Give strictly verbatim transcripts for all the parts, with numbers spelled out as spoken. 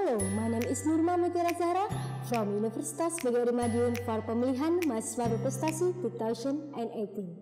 Hello, my name is Nurma Mutiara Zahra from Universitas Baghdadi Madiun for Pemilihan Mahasiswa Berprestasi dua ribu delapan belas.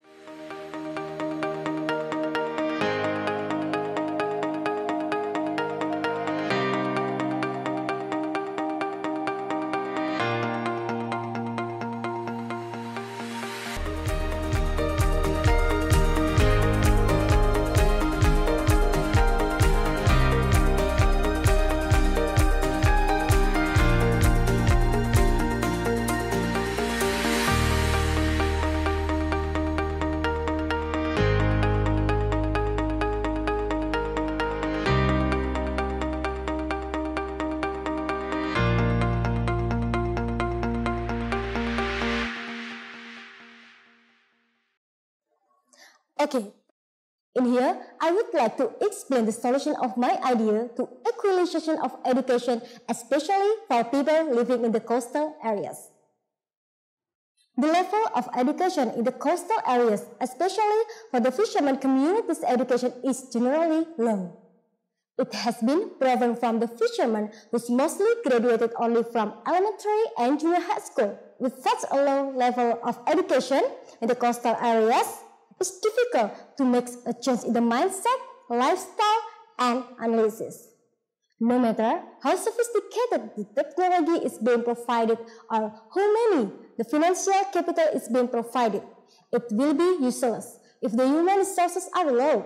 Okay, in here, I would like to explain the solution of my idea to equalization of education, especially for people living in the coastal areas. The level of education in the coastal areas, especially for the fishermen community's education, is generally low. It has been proven from the fishermen who mostly graduated only from elementary and junior high school. With such a low level of education in the coastal areas, it's difficult to make a change in the mindset, lifestyle, and analysis. No matter how sophisticated the technology is being provided or how many the financial capital is being provided, it will be useless if the human resources are low.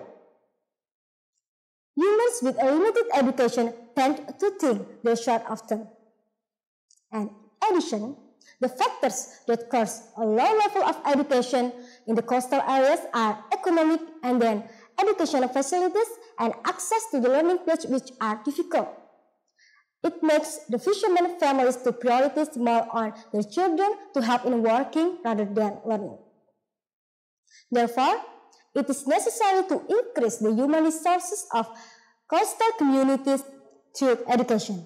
Humans with a limited education tend to think they're short of term. And in addition, the factors that cause a low level of education in the coastal areas are economic and then educational facilities and access to the learning places which are difficult. It makes the fishermen families to prioritize more on their children to help in working rather than learning. Therefore, it is necessary to increase the human resources of coastal communities through education.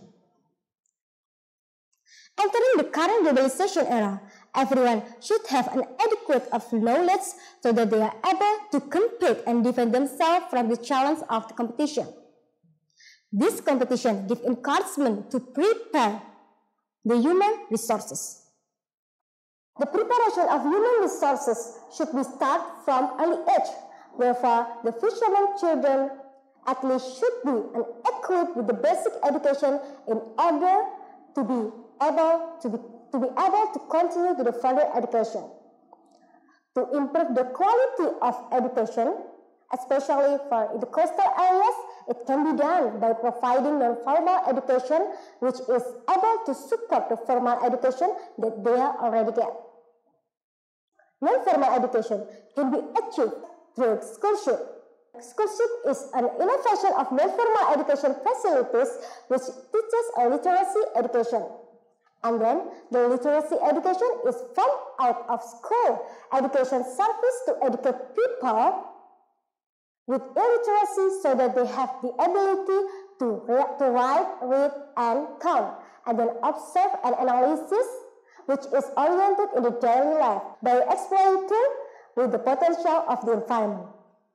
Entering the current globalization era, everyone should have an adequate of knowledge so that they are able to compete and defend themselves from the challenge of the competition. This competition gives encouragement to prepare the human resources. The preparation of human resources should be started from early age. Therefore, the fishermen children at least should be equipped with the basic education in order to be able to be, to be able to continue to the further education. To improve the quality of education, especially for the coastal areas, it can be done by providing non-formal education which is able to support the formal education that they already get. Non-formal education can be achieved through scholarship. Scholarship is an innovation of non-formal education facilities which teaches a literacy education. And then, the literacy education is formed out of school education service to educate people with illiteracy so that they have the ability to, to write, read, and count, and then observe and analysis, which is oriented in the daily life by exploiting with the potential of the environment.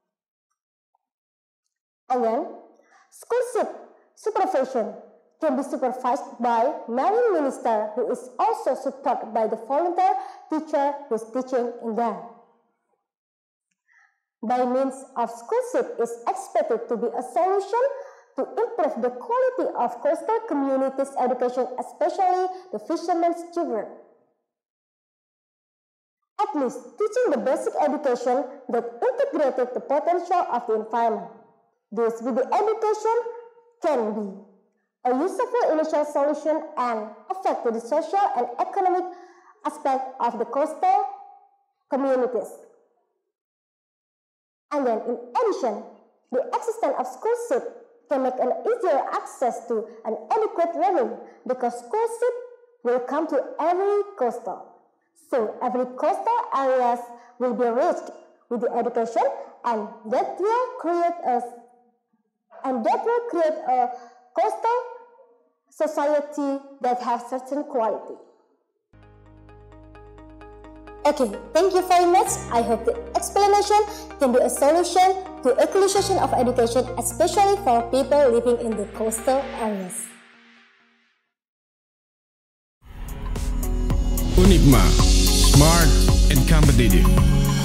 And then, scholarship supervision can be supervised by marine minister who is also supported by the volunteer teacher who is teaching in them. By means of scholarship is expected to be a solution to improve the quality of coastal communities' education, especially the fishermen's children. At least teaching the basic education that integrated the potential of the environment. This with the education can be a useful initial solution and affect the social and economic aspect of the coastal communities. And then in addition, the existence of scholarship can make an easier access to an adequate learning because scholarship will come to every coastal. So every coastal areas will be reached with the education and that will create a and that will create a coastal society that has certain quality. Okay, thank you very much. I hope the explanation can be a solution to equalization of education, especially for people living in the coastal areas. Unikma, smart and competitive.